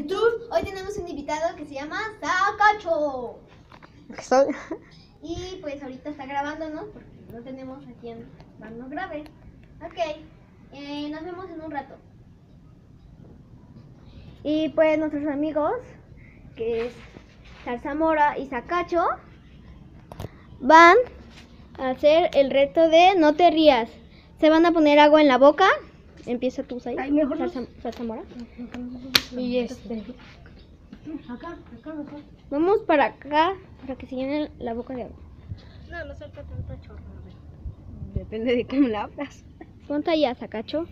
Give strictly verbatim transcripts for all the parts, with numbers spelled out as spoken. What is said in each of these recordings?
YouTube. Hoy tenemos un invitado que se llama Sacacho. Soy... Y pues ahorita está grabándonos porque no tenemos a quien más nos grabe. Ok, eh, nos vemos en un rato. Y pues nuestros amigos, que es Zarzamora y Sacacho, van a hacer el reto de no te rías. Se van a poner agua en la boca. Empieza tú, ahí. Ay, mejor no. Zarzamora. Y este... Acá, acá, acá. Vamos para acá, para que se llene la boca de agua. No, no suelta tanta chorra. Depende de cómo la abras. Ponte allá, Sacacho.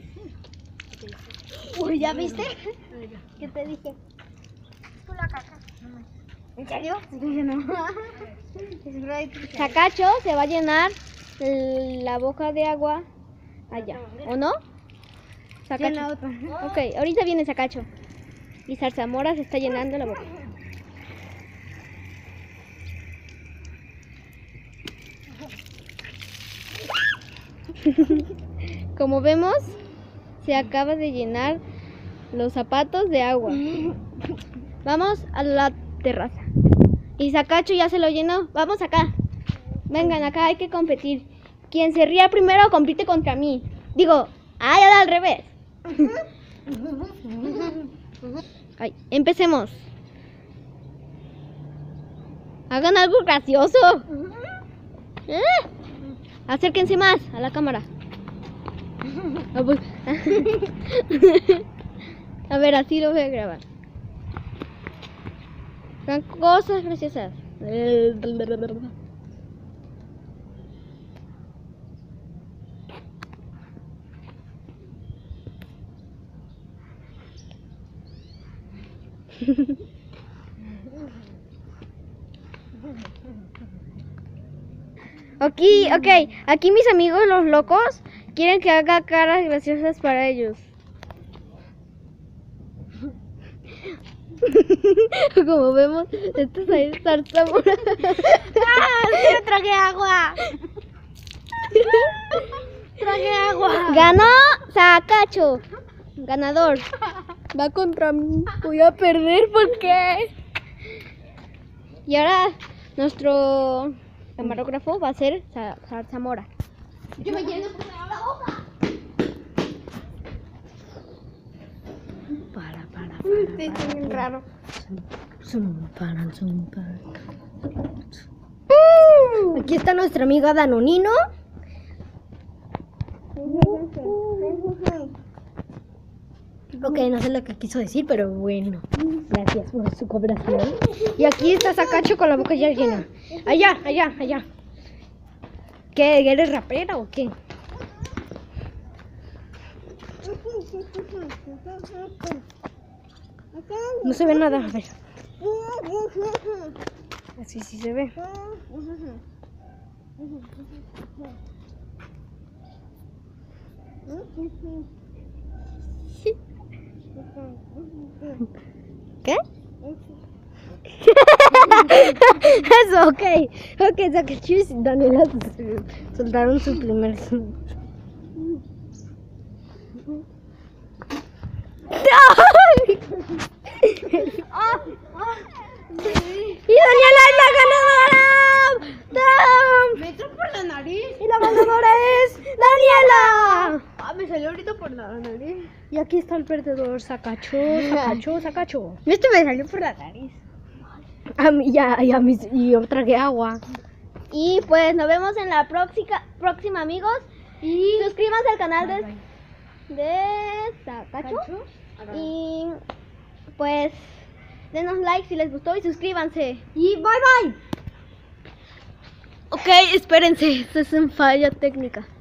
Uy, ¿ya viste? ¿Qué te dije? Tú la caca. ¿En serio? Sí, no. Sacacho se va a llenar la boca de agua allá, ¿o no? Sacacho. Llena otra. Ok, ahorita viene Sacacho. Y Zarzamora se está llenando la boca. Como vemos, se acaba de llenar los zapatos de agua. Vamos a la terraza. Y Sacacho ya se lo llenó. Vamos acá. Vengan acá, hay que competir. Quien se ría primero compite contra mí. Digo, ah, ya al revés. Ay, empecemos. Hagan algo gracioso. ¿Eh? Acérquense más a la cámara. A ver, así lo voy a grabar. Hagan cosas graciosas. Aquí, ok, aquí mis amigos los locos quieren que haga caras graciosas para ellos. Como vemos, esto es ahí Zarzamora. ¡Ah! ¡Yo tragué agua! ¡Tragué agua! Ganó Sacacho. Ganador. Va contra mí. Voy a perder, ¿por qué? Y ahora nuestro camarógrafo va a ser Zarzamora. Yo me lleno la boca. Para, para, para. Sí, es bien raro. Zoom, para, zoom, para. Aquí está nuestra amiga Danonino. Ok, no sé lo que quiso decir, pero bueno. Gracias por su cooperación. Y aquí está Sacacho con la boca ya llena. Allá, allá, allá. ¿Qué? ¿Eres rapera o qué? No se ve nada, a ver. Así sí se ve. ¿Qué? Eso, ok. Ok, Sacacho y Daniela Soltaron su primer... ¡Y Daniela es la ganadora! ¡Tam! Me entró por la nariz. ¡Y la ganadora es Daniela! Ah, me salió ahorita por la nariz. Y aquí está el perdedor, Sacacho, Sacacho, Sacacho. Esto me salió por la nariz. A mí ya, ya me, y yo tragué agua. Y pues nos vemos en la próxima, próxima amigos. Y suscríbanse al canal de, de Sacacho. Y pues denos like si les gustó y suscríbanse. Y bye bye. Ok, espérense, esto es una falla técnica.